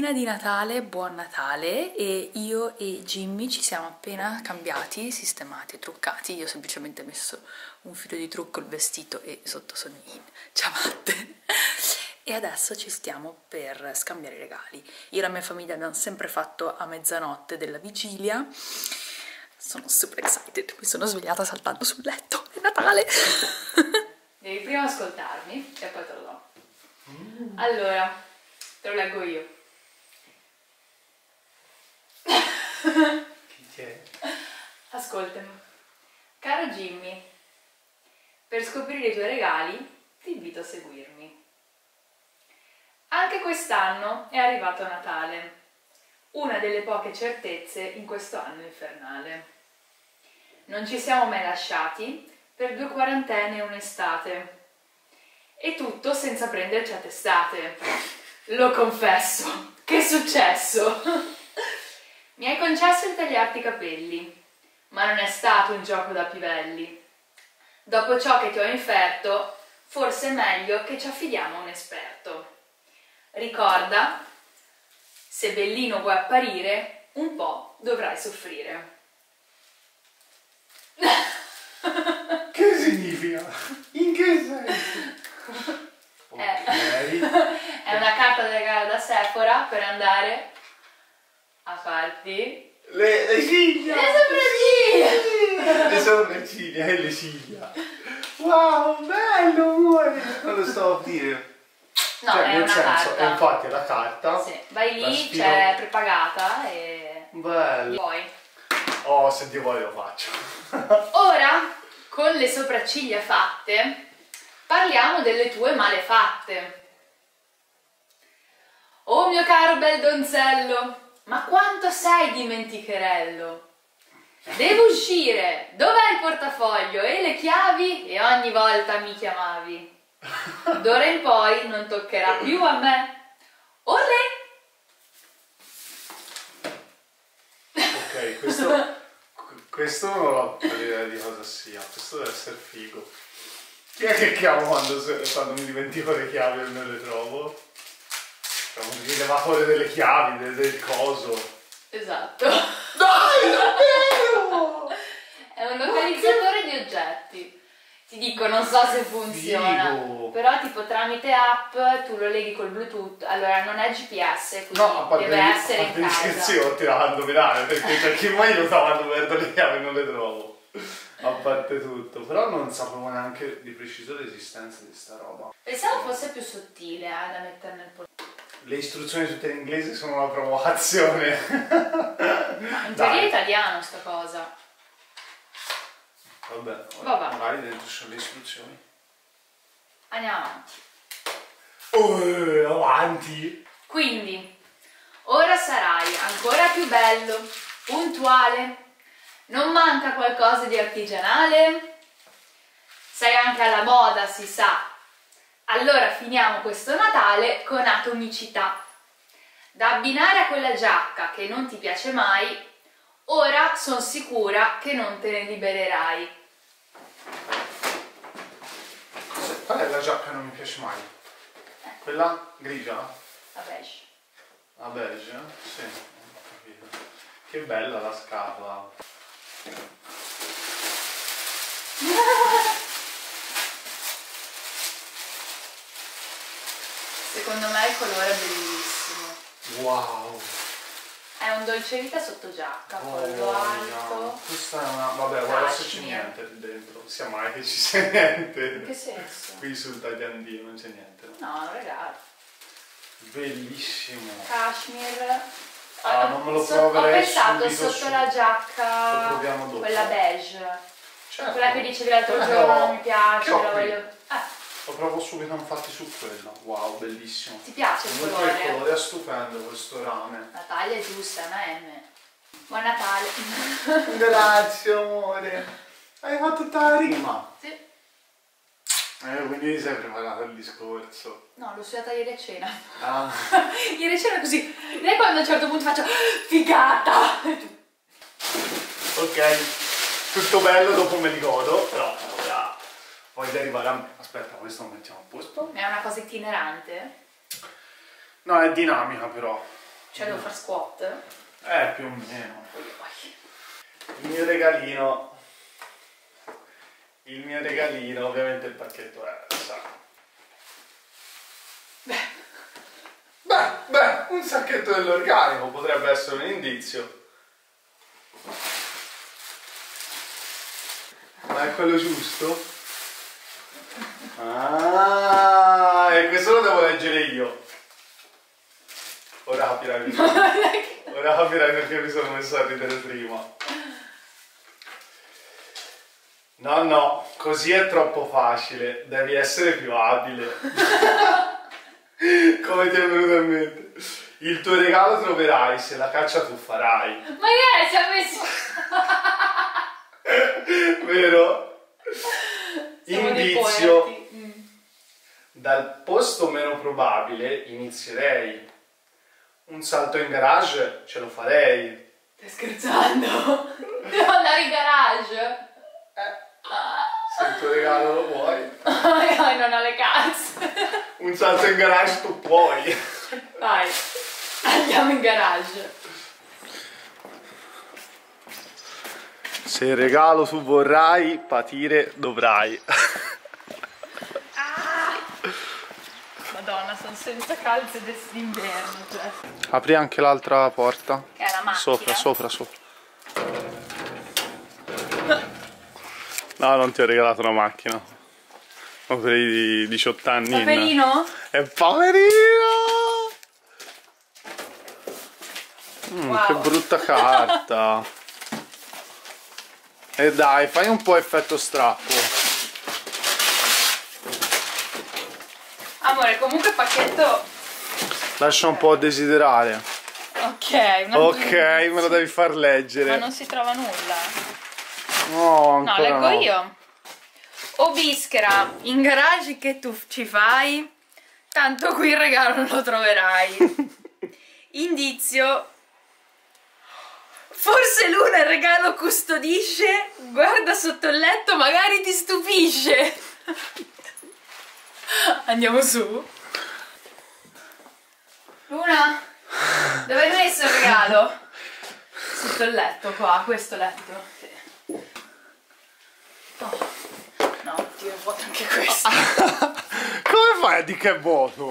mattina di Natale, buon Natale, e io e Jimmy ci siamo appena cambiati, sistemati, truccati. Io ho semplicemente messo un filo di trucco, il vestito e sotto sono in ciabatte. E adesso ci stiamo per scambiare i regali. Io e la mia famiglia abbiamo sempre fatto a mezzanotte della vigilia. Sono super excited, mi sono svegliata saltando sul letto, è Natale! Devi prima ascoltarmi e poi te lo do. Allora, te lo leggo io. Chi c'è? Ascoltami. Caro Jimmy, per scoprire i tuoi regali ti invito a seguirmi. Anche quest'anno è arrivato Natale, una delle poche certezze in questo anno infernale. Non ci siamo mai lasciati per 2 quarantene e un'estate. E tutto senza prenderci a testate. Lo confesso, che successo! Mi hai concesso di tagliarti i capelli, ma non è stato un gioco da pivelli. Dopo ciò che ti ho inferto, forse è meglio che ci affidiamo a un esperto. Ricorda, se bellino vuoi apparire, un po' dovrai soffrire. Che significa? In che senso? Okay. È una carta da regalo da Sephora per andare a farti le ciglia! le sopracciglia! Le sopracciglia e le ciglia! Wow, bello amore! Non lo sto a dire. No, cioè, è nel una senso, carta. infatti è la carta. Sì, vai lì, spiro... c'è prepagata e... Bello! Poi. Oh, se Dio vuole lo faccio. Ora, con le sopracciglia fatte, parliamo delle tue malefatte. Oh mio caro bel donzello, ma quanto sei dimenticherello! Devo uscire, dov'è il portafoglio e le chiavi? E ogni volta mi chiamavi. D'ora in poi non toccherà più a me. Olè! Ok, questo non ho idea di cosa sia, questo deve essere figo. Chi è che chiamo quando mi dimentico le chiavi e non le trovo? C'è un rilevatore delle chiavi, del coso. Esatto. Dai, davvero! È un localizzatore di oggetti. Ti dico, non so se funziona, Figo. però tipo tramite app tu lo leghi col Bluetooth. Allora non è GPS, quindi No, a parte deve essere in gli casa. scherzi io ti la indovinare, perché c'è chi mai lo sa quando perdo le chiavi e non le trovo. A parte tutto, però non sapevo neanche di preciso l'esistenza di sta roba. Pensavo fosse più sottile da mettere nel polso. Le istruzioni tutte in inglese sono una provocazione. Ma in teoria è italiano sta cosa. Vabbè, magari dentro ci sono le istruzioni. Andiamo avanti. Avanti! Quindi, ora sarai ancora più bello, puntuale. Non manca qualcosa di artigianale? Sei anche alla moda, si sa. Allora finiamo questo Natale con atomicità. Da abbinare a quella giacca che non ti piace mai, ora sono sicura che non te ne libererai. Qual è la giacca che non mi piace mai? Quella grigia? La beige. La beige? Sì, ho capito. Che bella la scarpa. Secondo me il colore è bellissimo. Wow! È un dolce vita sotto giacca, collo alto. Questa è una... vabbè, guarda se c'è niente dentro. Sia mai che ci sia niente. In che senso? Qui sul tagliandino non c'è niente. No, regalo. Bellissimo. Cashmere. Ah, non me lo proverei. Ho pensato subito sotto la giacca, lo proviamo dopo. quella beige. Certo. Quella che dicevi l'altro Quella giorno, che ho- non mi piace, che ho la qui. voglio... Lo provo subito infatti su quello. Wow, bellissimo. Ti piace il Comunque colore? il colore è stupendo questo rame. La taglia è giusta, M. Buon Natale. Grazie amore. Hai fatto tutta la rima. Sì. Quindi sei preparato il discorso. No, l'ho studiata ieri a cena. Ah. Ieri a cena così. Lei quando a un certo punto faccio figata. Ok, tutto bello, dopo me li godo, però ora voglio arrivare a me. Aspetta, questo lo mettiamo a posto. È una cosa itinerante? No, è dinamica però. Cioè devo far squat? Più o meno. Il mio regalino, ovviamente il pacchetto è, sa. Beh, un sacchetto dell'organico potrebbe essere un indizio. Ma è quello giusto? Ah, e questo lo devo leggere io. Ora capirai perché mi sono messo a ridere prima. No, così è troppo facile, devi essere più abile. Come ti è venuto in mente? Il tuo regalo troverai se la caccia tu farai. Magari ci ha messo... Vero? Siamo Indizio. dei poeti. Dal posto meno probabile inizierei. Un salto in garage ce lo farei. Stai scherzando? Devo andare in garage? Se il tuo regalo lo vuoi. Non ha le calze. Un salto in garage tu puoi. Vai, andiamo in garage. Se il regalo tu vorrai, patire dovrai. Madonna, sono senza calze d'inverno. Cioè. Apri anche l'altra porta. Che è la macchina. Sopra. No, non ti ho regalato una macchina. Ho quelli di 18 anni. Paperino? È poverino! Wow. Che brutta carta. E dai, fai un po' effetto strappo. Amore, comunque il pacchetto... Lascia un po' a desiderare. Ok, Me lo devi far leggere. Ma non si trova nulla. No, No, ancora leggo no. io. O Bischera, in garage che tu ci fai, tanto qui il regalo non lo troverai. Indizio. Forse Luna il regalo custodisce, guarda sotto il letto, magari ti stupisce. Andiamo su. Luna, dove hai messo il regalo? Sotto il letto, qua, questo letto. Sì. Oh. No, Dio, è vuoto anche questo. Come fai a dire che è vuoto?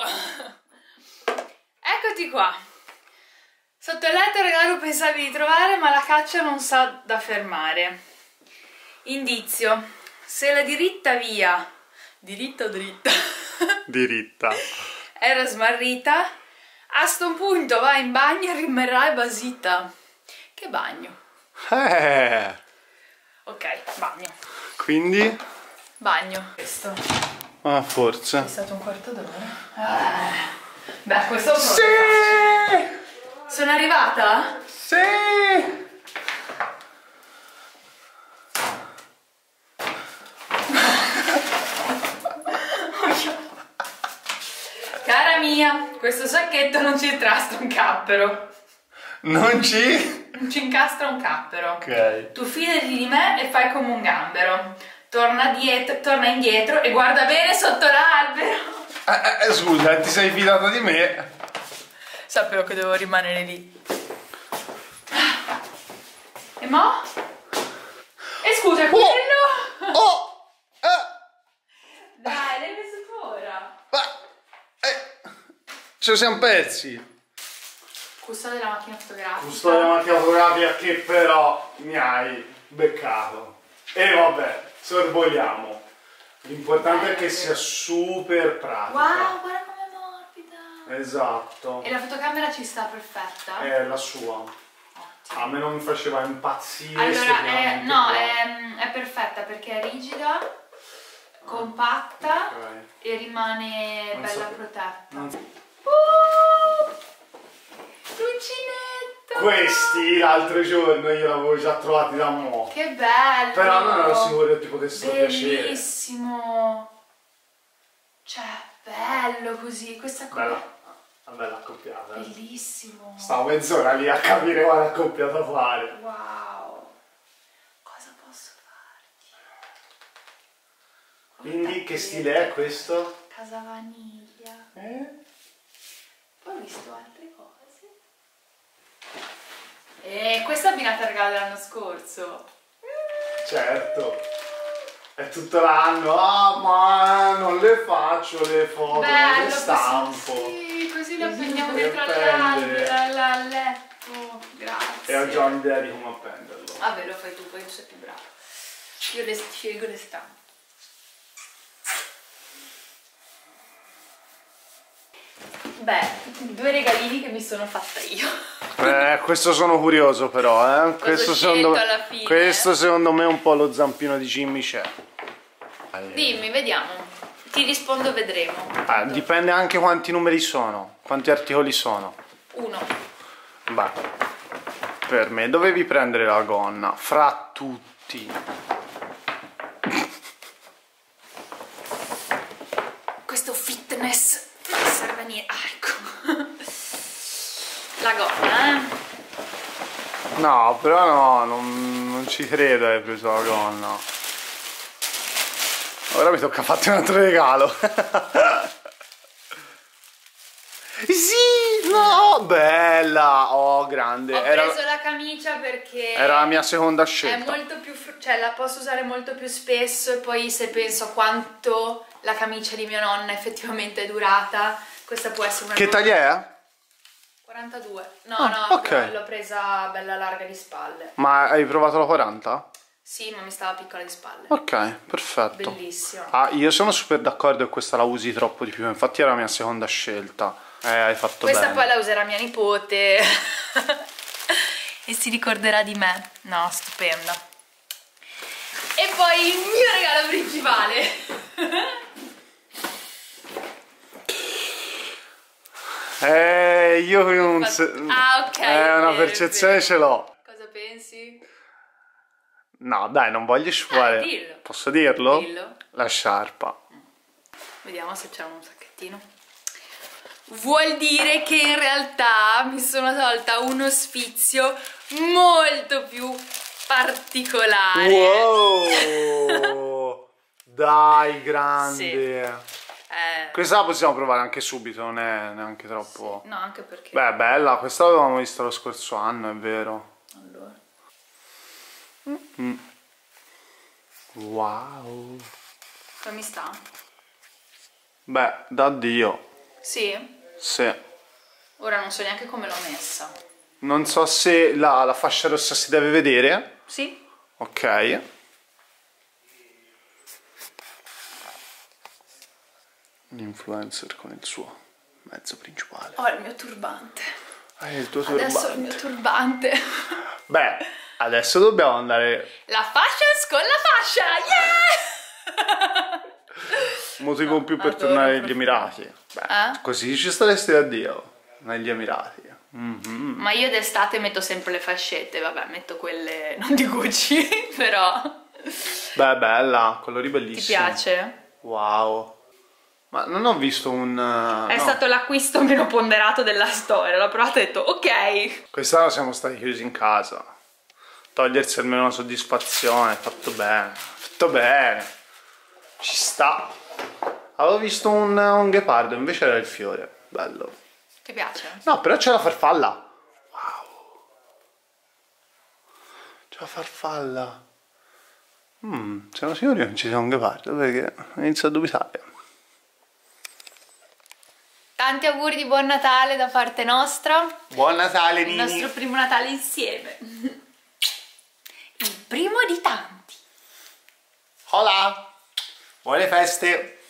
Eccoti qua. Sotto il letto il regalo pensavi di trovare, ma la caccia non sa da fermare. Indizio. Se la diritta via, diritta o dritta? Diritta. Era smarrita, a sto punto vai in bagno e rimarrai basita. Che bagno? Ok, bagno. Quindi? Bagno. Questo. Ah, forse. È stato un quarto d'ora. Beh, questo è un Sì! Sono arrivata? Sì! Cara mia, questo sacchetto non ci intrastra un cappero. Non ci? Non ci incastra un cappero. Ok. Tu fidati di me e fai come un gambero. Torna indietro e guarda bene sotto l'albero. Scusa, ti sei fidata di me? Sapevo che dovevo rimanere lì. E mo? E scusa, quello? Dai, l'hai messo fuori. Ce lo siamo persi. Custode della macchina fotografica. Custode della macchina fotografica che però mi hai beccato. E vabbè, sorvoliamo. L'importante è che sia super pratica. Wow, guarda com'è morbida. Esatto. E la fotocamera ci sta perfetta? È la sua. Ottimo. A me non mi faceva impazzire. Allora, no, è perfetta perché è rigida, compatta e rimane Non bella so- protetta. non- L'uncinetto! Questi l'altro giorno io l'avevo già trovati da mo'. Che bello! Però non ero sicuro che ti potessero piacere. Bellissimo! Cioè, bello così, questa cosa. Una bella accoppiata. Bellissimo! Stavo mezz'ora lì a capire quale accoppiata fare. Wow! Cosa posso farti? Quindi che stile è questo? Casa vaniglia. Poi ho visto altre cose. E questa è abbinata al regalo dell'anno scorso. Certo. È tutto l'anno. Ah, ma non le faccio le foto, Bello, le stampo. così le appeniamo le dietro appende. al letto. Grazie. E ho già un'idea di come appenderlo. Vabbè, lo fai tu, poi tu sei più bravo. Io le scelgo le stampe. Beh, 2 regalini che mi sono fatta io. Questo sono curioso però, eh. Questo secondo, alla fine? questo secondo me è un po' lo zampino di Jimmy c'è. Dimmi, vediamo. Ti rispondo, vedremo. Dipende anche quanti numeri sono, quanti articoli sono. 1. Beh, per me dovevi prendere la gonna, fra tutti. Questo fitness non serve a niente. Ah, ecco. La gonna, No, però no, non ci credo hai preso la gonna. Ora mi tocca farti un altro regalo. Sì, no, bella, oh grande. Ho preso la camicia perché era la mia seconda è scelta. molto più, cioè la posso usare molto più spesso, e poi se penso a quanto la camicia di mia nonna effettivamente è durata, questa può essere una Che taglia è? 42. No, ok. l'ho presa bella larga di spalle. Ma hai provato la 40? Sì, ma mi stava piccola di spalle. Ok, perfetto. Bellissimo. Io sono super d'accordo che questa la usi troppo di più, infatti era la mia seconda scelta. Hai fatto Questa bene. poi la userà mia nipote e si ricorderà di me. No, stupenda. E poi il mio regalo principale. Io non ok. una percezione ce l'ho. Cosa pensi? No, dai, non voglio sciupare. Dillo. Posso dirlo? Dillo. La sciarpa. Vediamo se c'è un sacchettino. Vuol dire che in realtà mi sono tolta uno sfizio molto più particolare. Wow! Dai, grande. Questa la possiamo provare anche subito, non è neanche troppo... Sì. No, anche perché... Beh, bella, questa l'avevamo vista lo scorso anno, è vero. Allora. Wow. Come mi sta? Beh, da Dio. Sì? Sì. Ora non so neanche come l'ho messa. Non so se la fascia rossa si deve vedere. Sì? Ok. L'influencer con il suo mezzo principale. Ho il mio turbante. Il tuo turbante. Adesso ho il mio turbante. Beh, adesso dobbiamo andare... La fashion con la fascia! Yeah! Motivo in più per adoro tornare il negli profumo. Emirati. Beh, così ci staresti a Dio. Negli Emirati. Ma io d'estate metto sempre le fascette. Vabbè, metto quelle non di Gucci, però... Beh, bella, colori bellissimi. Ti piace? Wow. Ma non ho visto un... È stato l'acquisto meno ponderato della storia. L'ho provato e ho detto ok. Quest'anno siamo stati chiusi in casa. Togliersi almeno una soddisfazione. Fatto bene. Fatto bene. Ci sta. Avevo visto un ghepardo, invece era il fiore. Bello. Ti piace? No, però c'è la farfalla. Wow. C'è la farfalla. Sono sicuro che non ci sia un ghepardo perché inizio a dubitare. Tanti auguri di buon Natale da parte nostra. Buon Natale, Nini. Il nostro primo Natale insieme. Il primo di tanti. Hola. Buone feste.